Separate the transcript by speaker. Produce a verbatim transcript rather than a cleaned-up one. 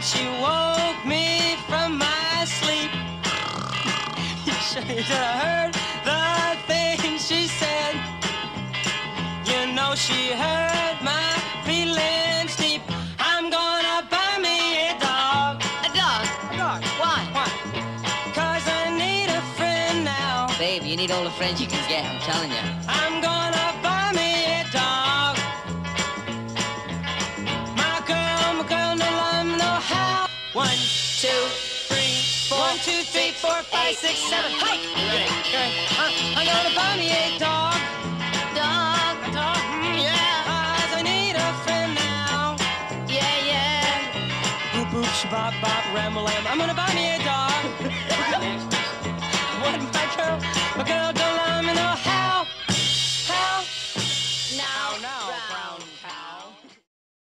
Speaker 1: and she woke me from my sleep. You should have heard the things she said. You know she hurt my feelings deep. I'm gonna buy me a dog.
Speaker 2: A dog?
Speaker 1: A dog.
Speaker 2: Why?
Speaker 1: Why? Cause I need a friend now.
Speaker 2: Babe, you need all the friends you can get, I'm telling you.
Speaker 1: I'm gonna buy me a dog. My girl, my girl, no love, no how. One, two, three, four. One, two, three, four, five, six, seven. Hike! Ready? Good. Uh, I'm gonna buy me a dog.
Speaker 2: Dog?
Speaker 1: A dog? Mm,
Speaker 2: Yeah.
Speaker 1: Cause I need a friend now.
Speaker 2: Yeah, yeah.
Speaker 1: Boop, boop, shabop, bop, ramble, ram. I'm gonna buy me a dog. What, my girl? My girl, don't love me, no how.